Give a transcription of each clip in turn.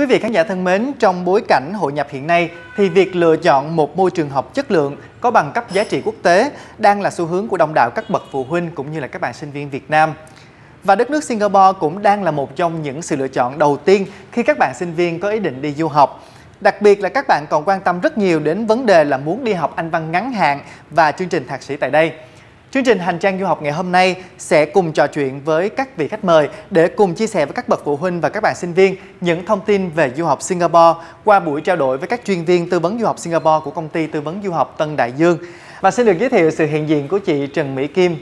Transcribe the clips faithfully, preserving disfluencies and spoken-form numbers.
vị khán giả thân mến, trong bối cảnh hội nhập hiện nay thì việc lựa chọn một môi trường học chất lượng có bằng cấp giá trị quốc tế đang là xu hướng của đông đảo các bậc phụ huynh cũng như là các bạn sinh viên Việt Nam. Và đất nước Singapore cũng đang là một trong những sự lựa chọn đầu tiên khi các bạn sinh viên có ý định đi du học. Đặc biệt là các bạn còn quan tâm rất nhiều đến vấn đề là muốn đi học Anh văn ngắn hạn và chương trình thạc sĩ tại đây. Chương trình Hành trang du học ngày hôm nay sẽ cùng trò chuyện với các vị khách mời để cùng chia sẻ với các bậc phụ huynh và các bạn sinh viên những thông tin về du học Singapore qua buổi trao đổi với các chuyên viên tư vấn du học Singapore của công ty tư vấn du học Tân Đại Dương. Và xin được giới thiệu sự hiện diện của chị Trần Mỹ Kim,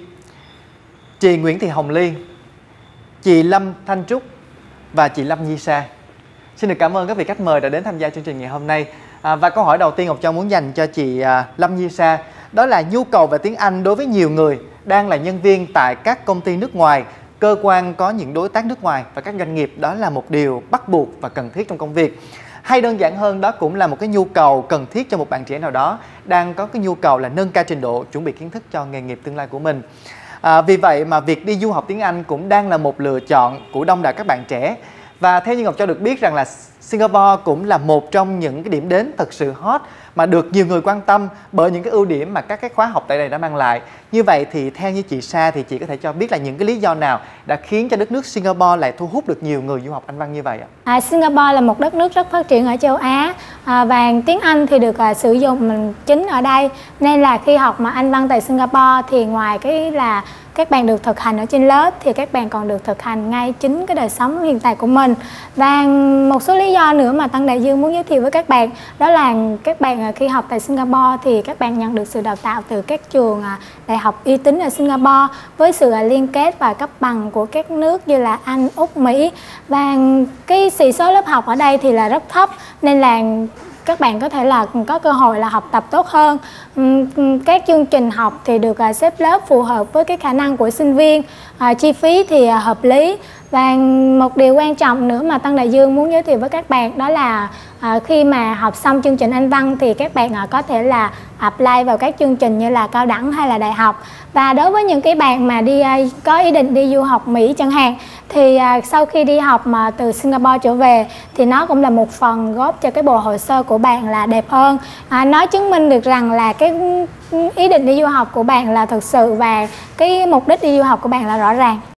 chị Nguyễn Thị Hồng Ly, chị Lâm Thanh Trúc và chị Lâm Nhi Sa. Xin được cảm ơn các vị khách mời đã đến tham gia chương trình ngày hôm nay. À, và câu hỏi đầu tiên Ngọc Châu muốn dành cho chị à, Lâm Nhi Sa, đó là nhu cầu về tiếng Anh đối với nhiều người đang là nhân viên tại các công ty nước ngoài, cơ quan có những đối tác nước ngoài và các doanh nghiệp, đó là một điều bắt buộc và cần thiết trong công việc. Hay đơn giản hơn, đó cũng là một cái nhu cầu cần thiết cho một bạn trẻ nào đó đang có cái nhu cầu là nâng cao trình độ, chuẩn bị kiến thức cho nghề nghiệp tương lai của mình. À, vì vậy mà việc đi du học tiếng Anh cũng đang là một lựa chọn của đông đảo các bạn trẻ. Và theo như Ngọc Châu được biết rằng là Singapore cũng là một trong những cái điểm đến thật sự hot mà được nhiều người quan tâm bởi những cái ưu điểm mà các cái khóa học tại đây đã mang lại. Như vậy thì theo như chị Sa thì chị có thể cho biết là những cái lý do nào đã khiến cho đất nước Singapore lại thu hút được nhiều người du học Anh văn như vậy ạ? À, Singapore là một đất nước rất phát triển ở châu Á à, và tiếng Anh thì được à, sử dụng chính ở đây, nên là khi học mà Anh văn tại Singapore thì ngoài cái là các bạn được thực hành ở trên lớp thì các bạn còn được thực hành ngay chính cái đời sống hiện tại của mình. Và một số lý do nữa mà Tân Đại Dương muốn giới thiệu với các bạn, đó là các bạn khi học tại Singapore thì các bạn nhận được sự đào tạo từ các trường đại học uy tín ở Singapore với sự liên kết và cấp bằng của các nước như là Anh, Úc, Mỹ. Và cái sĩ số lớp học ở đây thì là rất thấp, nên là các bạn có thể là có cơ hội là học tập tốt hơn. Các chương trình học thì được xếp lớp phù hợp với cái khả năng của sinh viên, à, chi phí thì hợp lý. Và một điều quan trọng nữa mà Tân Đại Dương muốn giới thiệu với các bạn, đó là à, khi mà học xong chương trình Anh văn thì các bạn à, có thể là apply vào các chương trình như là cao đẳng hay là đại học. Và đối với những cái bạn mà đi à, có ý định đi du học Mỹ chẳng hạn, thì à, sau khi đi học mà từ Singapore trở về thì nó cũng là một phần góp cho cái bộ hồ sơ của bạn là đẹp hơn. À, nó chứng minh được rằng là cái ý định đi du học của bạn là thực sự và cái mục đích đi du học của bạn là rõ ràng.